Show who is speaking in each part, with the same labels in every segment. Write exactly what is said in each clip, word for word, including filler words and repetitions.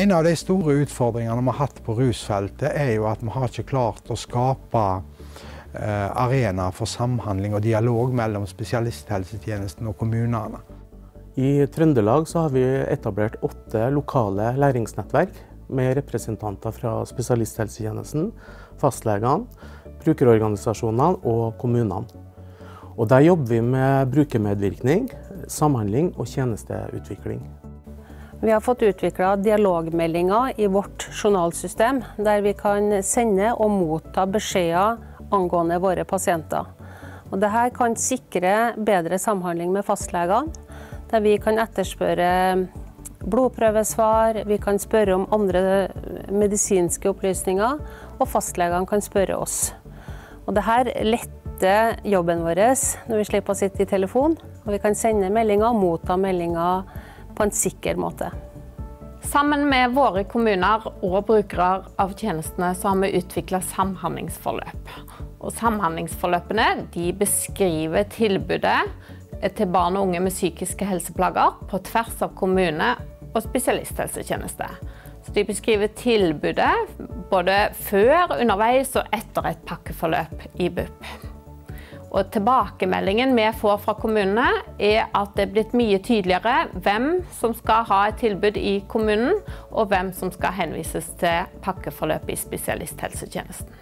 Speaker 1: En av de store utfordringene vi har hatt på rusfeltet er jo at vi har ikke klart å skape eh, arena for samhandling og dialog mellom spesialisthelsetjenesten og kommunene.
Speaker 2: I Trøndelag så har vi etablert åtte lokale læringsnettverk med representanter fra spesialisthelsetjenesten, fastlegene, brukerorganisasjonene og kommunene. Og der jobber vi med brukermedvirkning, samhandling og tjenesteutvikling.
Speaker 3: Vi har fått utviklet dialogmeldinger i vårt journalsystem, der vi kan sende og motta beskjeder angående våre pasienter. Og dette kan sikre bedre samhandling med fastlegene, der vi kan etterspørre blodprøvesvar, vi kan spørre om andre medisinske opplysninger, og fastlegene kan spørre oss. Og dette letter jobben vår når vi slipper å sitte i telefon, og vi kan sende meldinger og motta meldinger på en sikker måte.
Speaker 4: Sammen med våre kommuner og brukere av tjenestene så har vi utviklet samhandlingsforløp. Og samhandlingsforløpene de beskriver tilbudet til barn og unge med psykiske helseplager på tvers av kommune og spesialisthelsetjeneste. Så de beskriver tilbudet både før, underveis og etter et pakkeforløp i B U P. Og tilbakemeldingen vi får fra kommunene er at det er blitt mye tydeligere hvem som skal ha et tilbud i kommunen, og hvem som skal henvises til pakkeforløp i spesialisthelsetjenesten.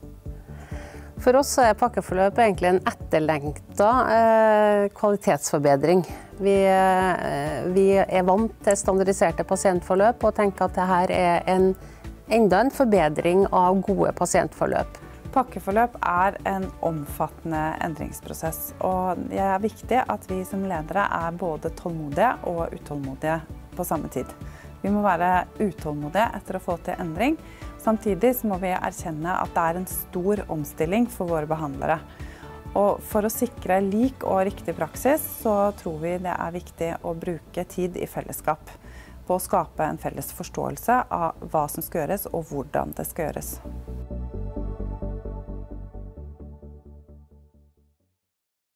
Speaker 3: For oss er pakkeforløp egentlig en etterlengtet eh, kvalitetsforbedring. Vi, eh, vi er vant til standardiserte pasientforløp og tenker at dette er en, enda en forbedring av gode pasientforløp.
Speaker 5: Pakkeforløp er en omfattende endringsprosess, og det er viktig at vi som ledere er både tålmodige og utålmodige på samme tid. Vi må være utålmodige etter å få til endring. Samtidig så må vi erkjenne at det er en stor omstilling for våre behandlere. Og for å sikre lik og riktig praksis, så tror vi det er viktig å bruke tid i fellesskap på å skape en felles forståelse av hva som skal gjøres og hvordan det skal gjøres.